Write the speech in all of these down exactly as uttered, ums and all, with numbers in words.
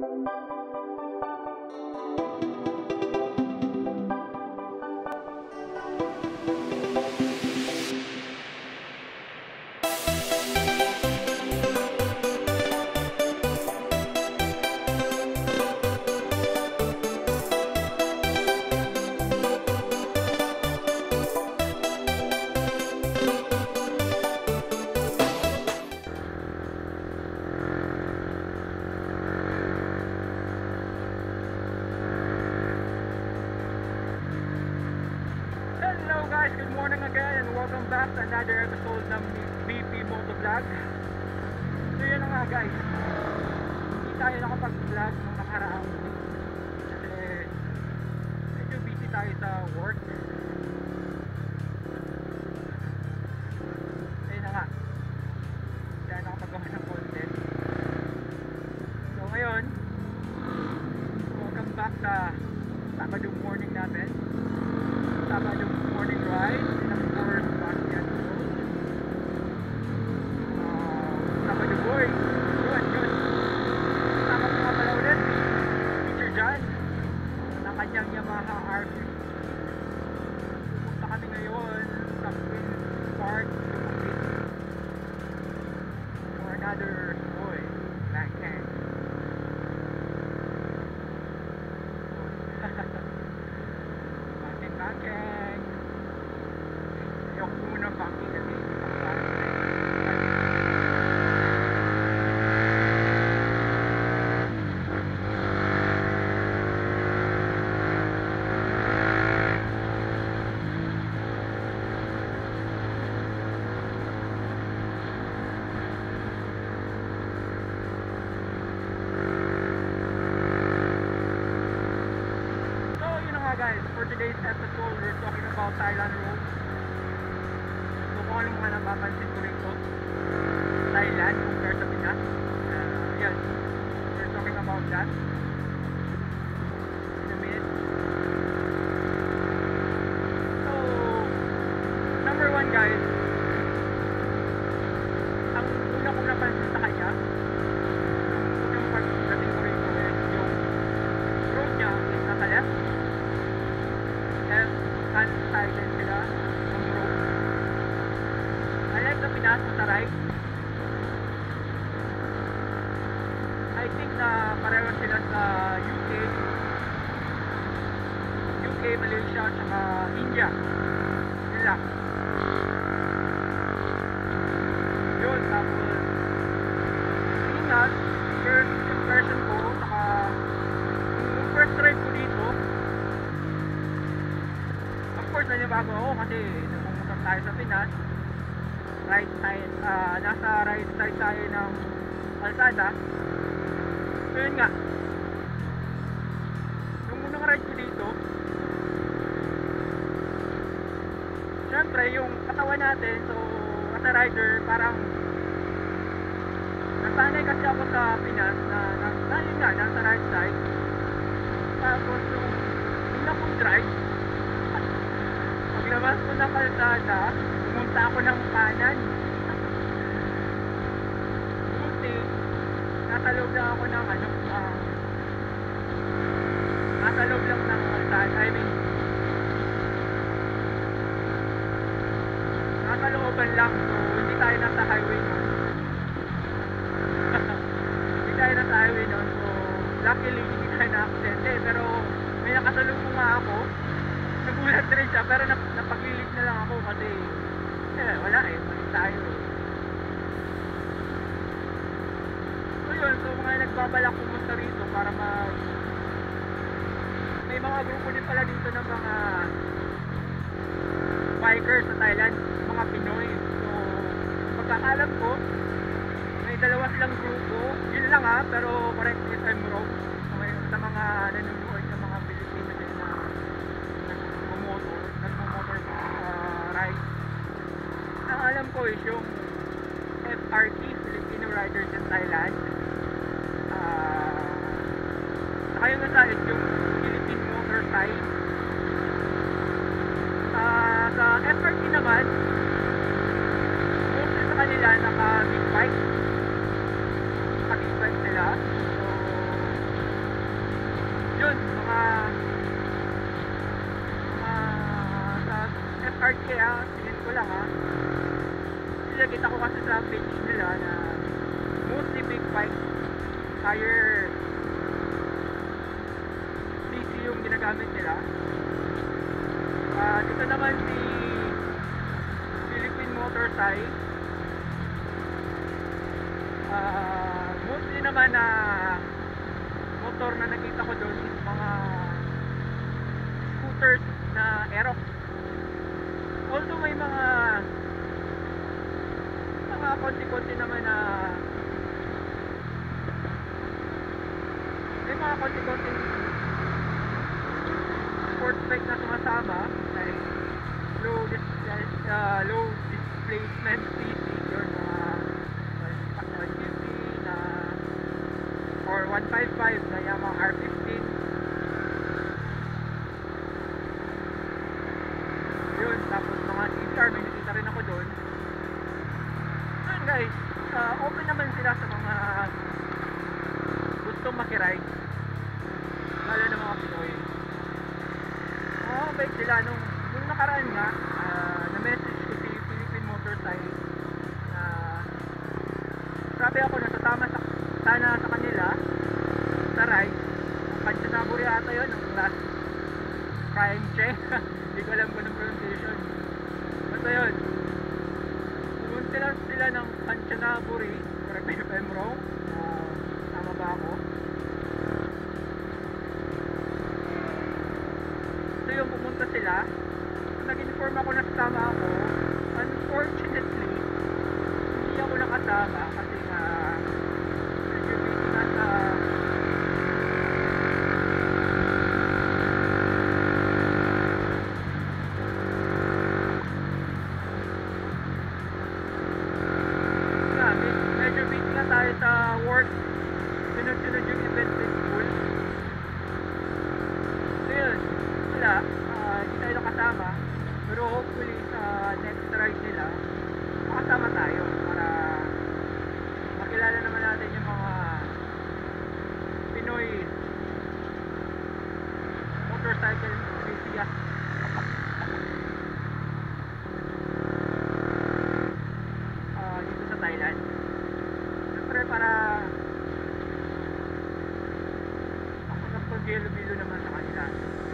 Guys, good morning again and welcome back to another episode ng B P Motovlog. So yun na nga guys, hindi tayo nakapag-vlog nung nakaraang week kasi medyo busy tayo sa work. Ayun na nga, hindi tayo nakapagawa ng content. So ngayon, welcome back sa Sabado morning natin. Sabado morning ride in of course Bastian Road. uh, Sabado boy, yun yun sama ko nga pala ulit si Teacher John ng kanyang Yamaha R fifty. Pupunta kami ngayon sa Queen Park Lumubit for another boy backhand. Backhand backhand. Ayoko muna backing kasi guys, for today's episode, we're talking about Thailand roads. So kung anong mga napapansin ko rito, Thailand compared sa Pinas. Uh, yes, we're talking about that in a minute. So, number one guys, ang una kong napansin sa kanya, yung unang pagdating ko rito is yung road niya is nasa left. Unsided sila ng road. Unlike sa Pinas sa right, I think na pareho sila sa U K U K, Malaysia at saka India. Yun lang yun. Tapos ingat, first impression ko saka yung first ride ko dito, of course nanibago ako kasi napupunta tayo sa Pinas, right side, uh, nasa right side tayo ng kalsada. So yun nga, yung unang ride ko dito, syempre yung katawan natin, so as a rider parang nasanay kasi ako sa Pinas na, na, na yun nga, nasa right side. Tapos yung una kong drive, paglabas ko ng kalsada, pumunta ako ng kanan. Buti, nasa loob lang ako ng ano, uh, nasa loob lang ng kalsada, I mean, nasa looban lang, so hindi tayo nasa highway nun. Hindi tayo nasa highway nun, so luckily hindi tayo na-accidente, pero may nakasalubong nga ako. Nagulat rin siya, pero nap napaglilig na lang ako kasi eh, wala eh, mali tayo eh. So yun, so mga nagbabalak pumunta rito para mag may mga grupo din pala dito ng mga bikers sa Thailand, mga Pinoy. So pagkakalam ko, may dalawa silang grupo, yun lang ha, pero correct if I'm wrong. So, may, sa mga nanonood ng mga Pilipino din na nagmumotor, nagmumotor uh, ride. Ang alam ko is yung F R T, Filipino Riders in Thailand. Uh, saka yung isa is yung Philippine Motorcycle. Uh, sa F R T naman, mostly sa kanila naka big bike. Naka big bike sila. So, mga mga sa F R K ha, tingin ko lang ha. Kita ko kasi sa page nila na mostly big bike, higher C C yung ginagamit nila. Uh, dito naman si Philippine Motorcycle, uh, mostly naman na motor na nakita ko doon is mga scooters na Aerox. Although may mga mga konti-konti naman na may mga konti-konti sports bike na sumasama, like low dis uh, low displacement C C, yun mga one fifty na or one fifty-five na Yamaha R fifteen, yun. Tapos mga C C R may nakita rin ako doon. Yun guys, uh, open naman sila sa mga gustong makiride, lalo na mga Pinoy. Oo, oh, bait sila. Nung, nung nakaraan nga, uh, na-message ko si Philippine Motorcycle na sabi ako na sasama sa, sana sa kanila sa ride. Ang Kanchanaburi ata yun, ang last prime check. Hindi ko alam kung anong pronunciation. Basta yun, pumunta lang sila ng Kanchanaburi. Correct me if I'm wrong. Uh, tama ba ako? Yung pumunta sila, nag-inform ako na kasama ako. Unfortunately, hindi ako nakasama kasi nga medyo busy na sa nga, medyo busy na tayo sa work. Sunod-sunod yung event sa school. So yun, wala, uh, hindi tayo nakasama, pero hopefully sa next ride nila makasama tayo para makilala naman natin yung mga Pinoy motorcycle enthusiast. Uh, dito sa Thailand, siyempre para ako nagpag-bilo-bilo naman sa kanila.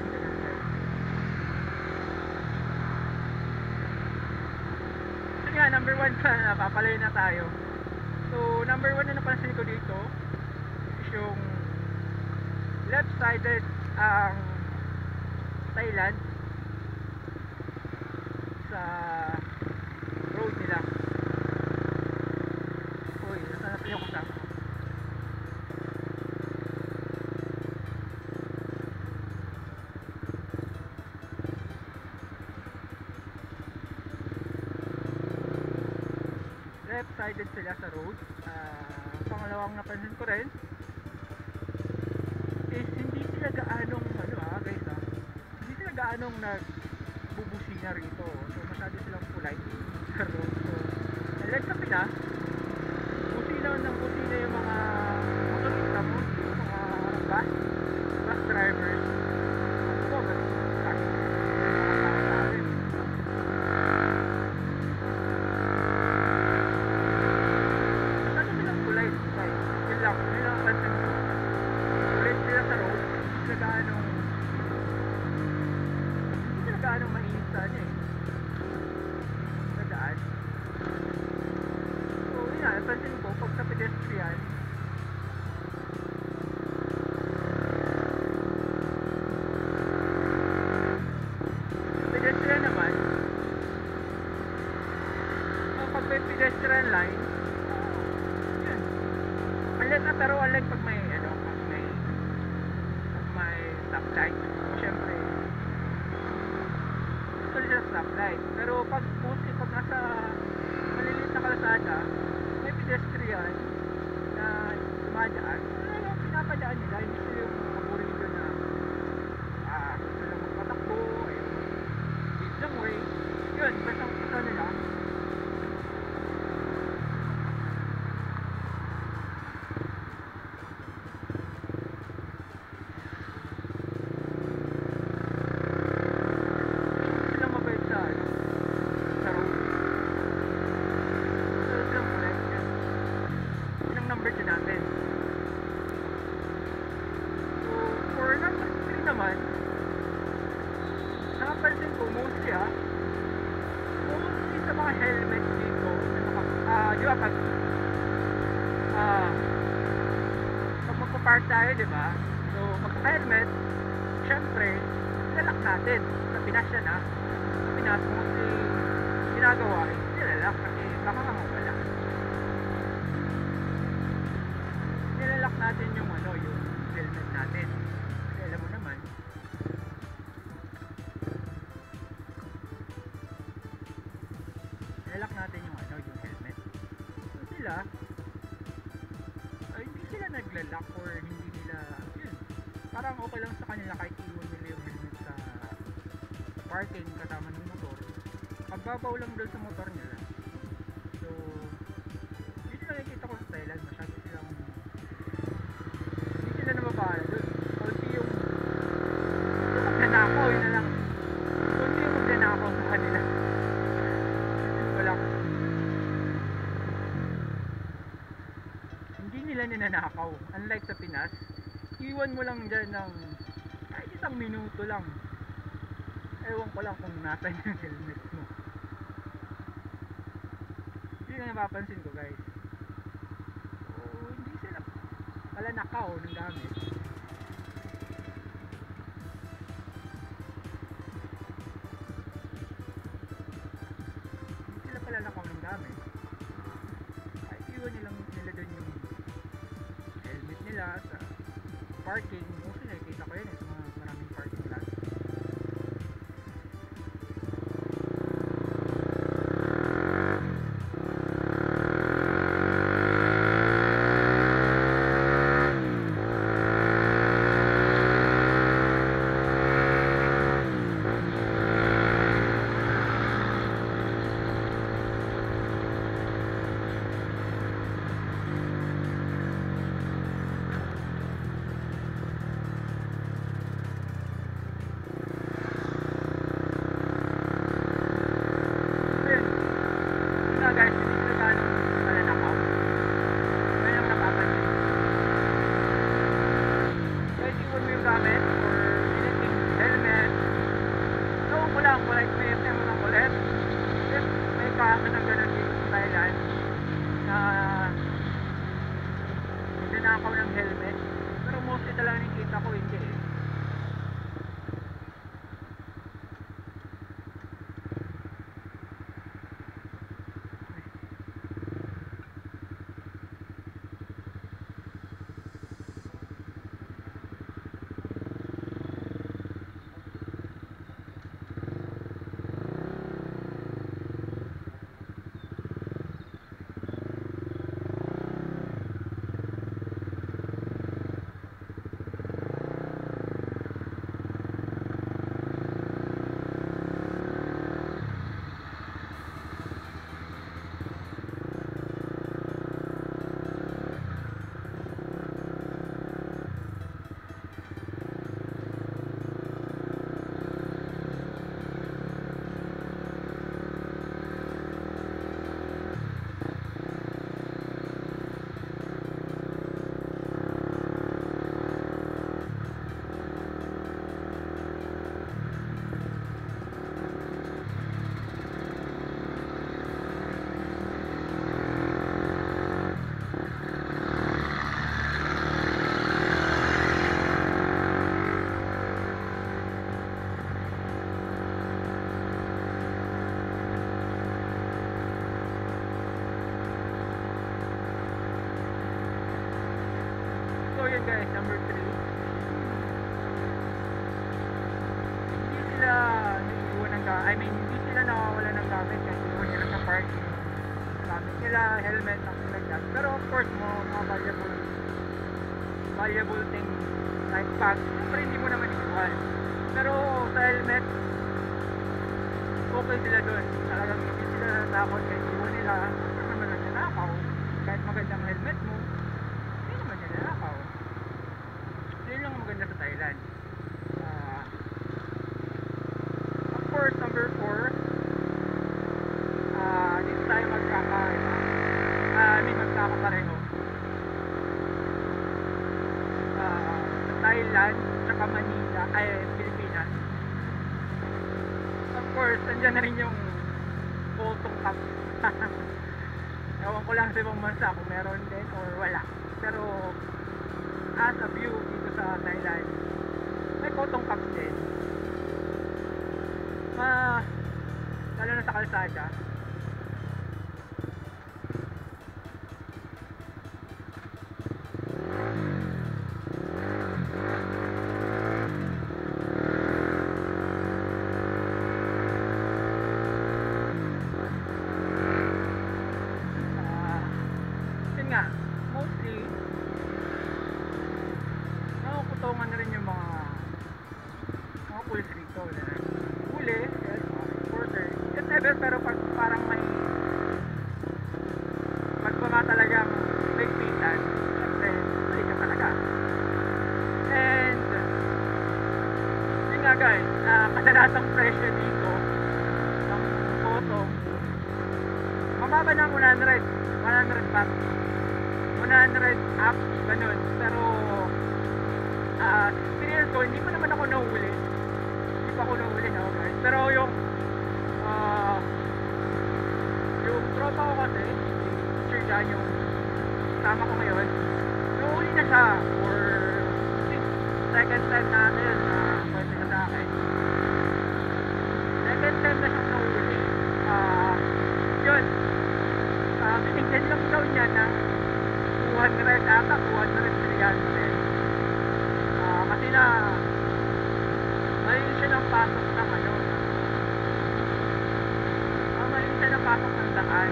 Yeah, number one pa, napapalayo na tayo. So, number one na napansin ko dito is yung left-sided ang Thailand sa road nila. Uy, nasa natin yung kasama. Left-sided sila sa road. Uh, pangalawang napansin ko rin is hindi sila gaanong ano ah guys ah, hindi sila gaanong nagbubusina rito. So masyado silang polite sa road. So like sa Pinas, busina ng busina yung mga motorista mo, yung mga bus bus drivers. So but sakit anong mainit sa ano eh sa daan. So yun na, napansin ko pag sa pedestrian, pedestrian naman, so pag may pedestrian line, yun, unlike na, pero unlike pag may ano, pag may pag may stoplight, syempre sa stoplight. Pero pag mostly pag nasa maliliit na kalsada, may pedestrian na dumadaan, ano, pinapadaan nila, hindi sila yung aburido na ah, gusto lang magpatakbo, eh, lead lang way. Yun, basta ang gusto nila. nagpa-park tayo, di ba? So, magpa-helmet, syempre, nilalak natin. Sa Pinas yan ha. Sa Pinas, mostly ginagawa, eh, nilalak kasi baka nga mawala. Nilalak natin yung ano, yung helmet natin. Kasi alam mo naman, nilalak natin yung ano, yung helmet. So sila, ay, hindi sila naglalak or hindi nila, yun, parang okay lang sa kanila kahit iwan nila yung helmet sa parking kasama ng motor. Pagbabaw lang doon sa motor nila. So, yun yung nakikita ko sa Thailand, masyado silang hindi sila nababahala doon. Kunti yung yung magnanakaw, yun na lang. Kunti yung magnanakaw sa kanila. Yun ko lang. Hindi nila ninanakaw. Unlike sa Pinas, iwan mo lang dyan ng kahit isang minuto lang. Ewan ko lang kung nasan yung helmet mo. Yun ang napapansin ko, guys. So, hindi sila pala nakaw ng gamit. Hindi sila pala nakaw ng gamit. Kahit iwan nilang nila dun yung helmet nila sa parking. Mostly nakikita ko yun eh, sa mga maraming parking lot. Guys, hindi sila ganong mananakaw. Ngayon ang napapansin. Kahit iwan mo yung gamit or anything, helmet, gawin ko lang, like may F M mo lang ulit. If may kaso ng ganun dito sa Thailand na nanakaw ng helmet, pero mostly talaga nakikita ko hindi eh. Yun guys, number three, hindi sila naiiwan ng gamit. I mean, hindi sila nakawala ng gamit kasi iwan nila sa parking. Gamit nila, helmet, something like that. Pero of course, mo, mga valuable valuable thing like bag, siyempre hindi mo naman iiwan. Pero sa helmet, okay sila dun. Talagang hindi sila natakot kahit iwan nila. Ano naman ang nanakaw? Kahit magandang helmet mo, hindi naman nila nanakaw. Yun lang maganda sa Thailand. Uh, of course, number four, uh, dito tayo magkaka, uh, I mean magkakapareho. Uh, sa Thailand, tsaka Manila, ay Pilipinas. Of course, andyan na rin yung photo cup. Ewan ko lang sa ibang bansa kung meron din or wala. Pero as a view dito sa Thailand. May potong caps din. Ma, lalo na sa kalsada. Nga, mostly nakukutungan na rin yung mga mga pulis rito na huli, yes, reporter, yes ever, pero pag parang may pag pa nga talagang may pitan, syempre mali ka talaga. And yun nga guys, uh, kadalasang presyo dito ng photo mababa ng one hundred baht, one hundred up, ganun. Pero uh, experience ko, hindi pa naman ako nahuli, hindi pa ako nahuli no guys, pero yung uh, yung tropa ko kasi Sir John, yung sama ko ngayon, nahuli na siya for second time natin na uh, pwede na sa akin, second time na siyang nahuli. Uh, yun uh, binigyan lang daw niya ng two hundred ata, two hundred, three hundred. Uh, kasi na mali siya ng pasok ng ano, uh, mali siya ng pasok ng daan.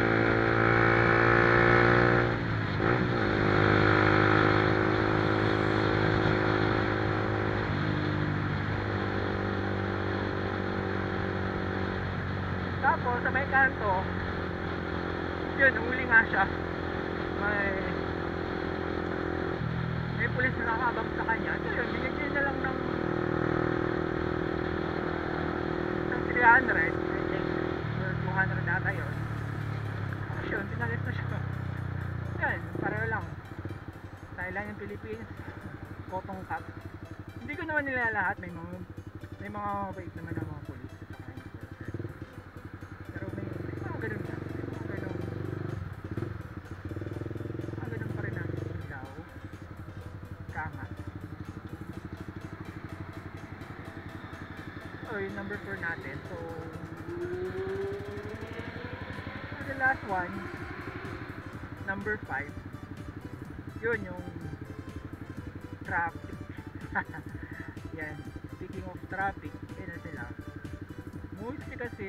Tapos sa may kanto, yun, huli nga siya. May may pulis na nakakabang sa kanya. So yun, binigyan na lang ng ng three hundred, I think, or two hundred ata yun. Tapos yun, pinalis na siya. Yan, pareho lang. Thailand and Philippines, potong cap. Hindi ko naman nila lahat, may mga may mga wait naman ng mga pulis at saka yung enforcer. Pero may, may mga ganun na. So yung number four natin. So the last one, number five, yun yung traffic. Yan, speaking of traffic, yun na sila. Mostly kasi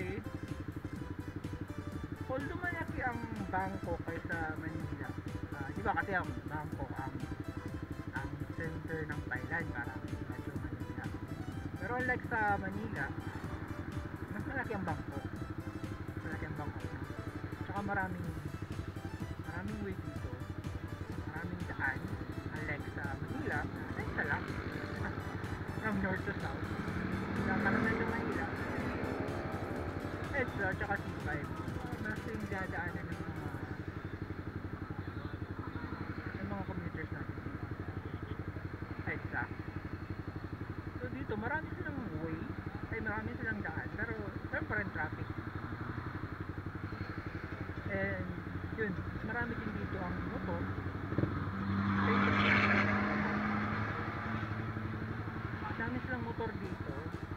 although malaki ang Bangkok kaysa Manila, uh, di ba kasi ang Bangkok ang ang center ng Thailand, parang medyo Manila. Pero unlike sa Manila, mas malaki ang Bangkok. Mas malaki ang Bangkok. Tsaka maraming maraming way dito. Maraming daan. Unlike sa Manila, ay isa lang. From north to south. Nakaroon ng Manila. EDSA tsaka C five. Mas yung dadaanan ng mga ng mga commuters natin. EDSA. So dito marami silang way, ay marami silang daan, pero meron pa rin traffic. And yun, marami din dito ang motor. Marami silang motor dito.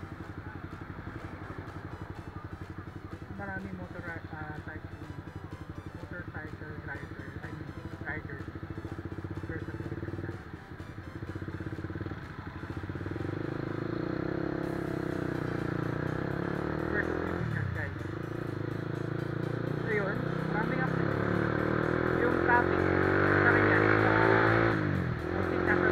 Marami motor uh, cycle, motorcycle driver, I mean riders versus Pilipinas. Versus Pilipinas guys. So yun, marami nga yung traffic sa kanya sa Austin, Texas.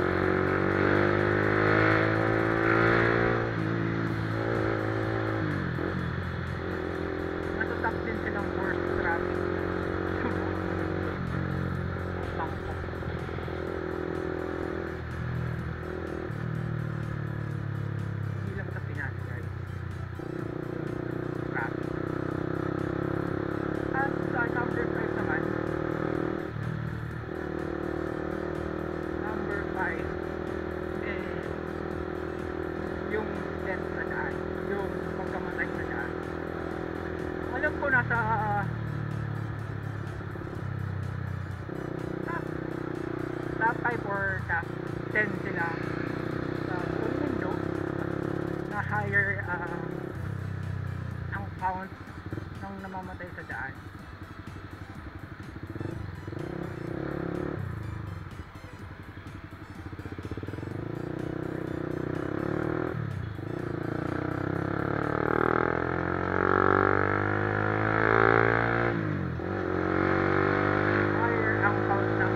Natutap din silang ang count ng namamatay sa daan. Higher ang count ng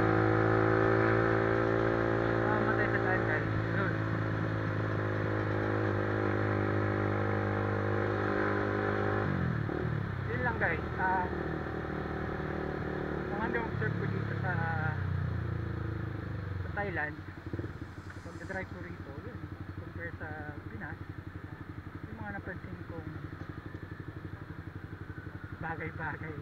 namamatay sa daan, guys. Yun. Yun lang, guys. Um, kung ano observe ko dito sa sa Thailand, pag drive ko rito, yun, compare sa Pinas, yung mga napansin kong bagay-bagay.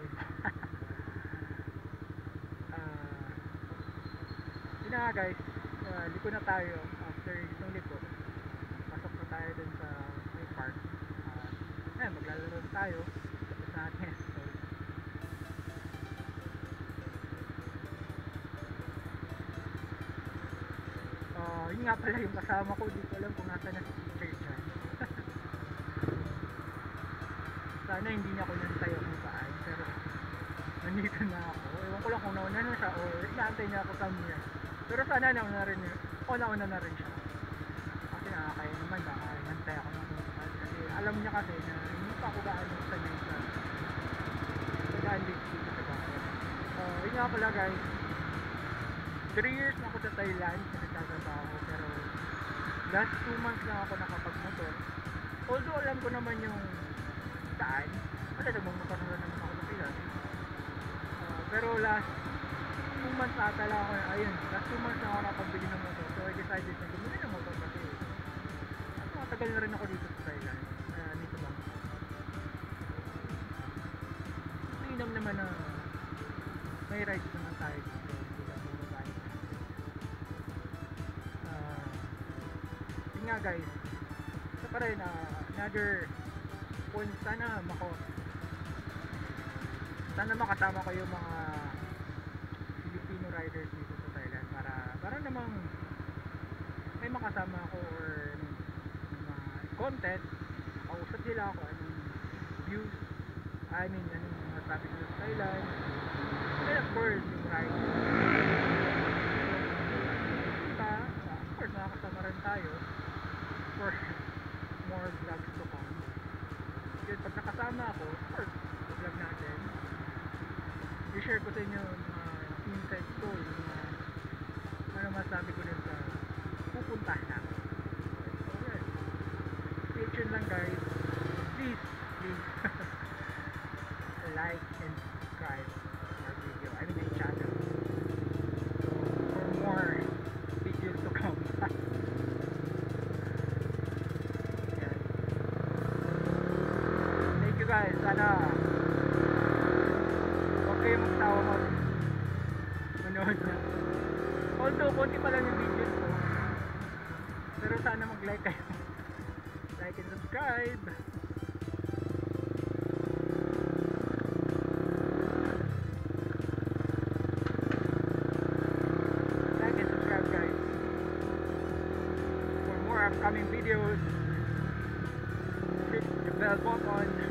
Ah, yun na nga, guys. Uh, liko na tayo. After itong liko, pasok na tayo dun sa may park. Uh, eh, maglalaro na tayo. Tapos natin. So, uh, yun nga pala yung kasama ko. Di ko alam kung nasa na si teacher dyan. Sana hindi niya ako nantay kung saan. Pero nandito na ako. Ewan ko lang kung nauna na siya or inaantay niya ako somewhere. Pero sana nauna rin yun. O nauna na rin siya. Kasi nakakaya naman baka nantay ako ng kung saan. Kasi alam niya kasi na hindi pa ako gaano sanay sa sa dito sa bahay. So yun nga pala, guys. three years na ako sa Thailand na nagtatrabaho. Pero last two months lang ako nakapag-motor. Although alam ko naman yung daan. Kasi nagmamotor na naman ako sa Pilas. Uh, pero last two months ata lang ako, ayun, last two months na ako nakapagbili ng motor. So I decided na bumili ng motor kasi at matagal na rin ako dito sa Thailand. Kaya dito lang. Mainam naman na may rides naman tayo dito. Hindi lang bumabalik. Uh, yun nga, guys. Isa pa rin, uh, another point, sana mako sana makasama ko yung mga Filipino riders dito sa Thailand para para namang may makasama ako or mga content, kausap nila ako anong views, I mean anong mga traffic sa Thailand, and of course yung ride. Diba? Of course makakasama rin tayo for more vlogs to come. Yun, pag nakasama ako, of course vlog natin, i-share ko sa inyo yung mga insights ko, yung mga ano masabi ko din sa pupuntahan namin. So yun, stay tuned lang, guys. Please, please like and subscribe our video, I mean my channel, so for more videos to come. Yan. Thank you, guys. Sana huwag kayong magsawa mag manood na. Although konti pa lang yung videos ko, pero sana mag-like kayo. Like and subscribe. Like and subscribe, guys, for more upcoming videos. Hit the bell button.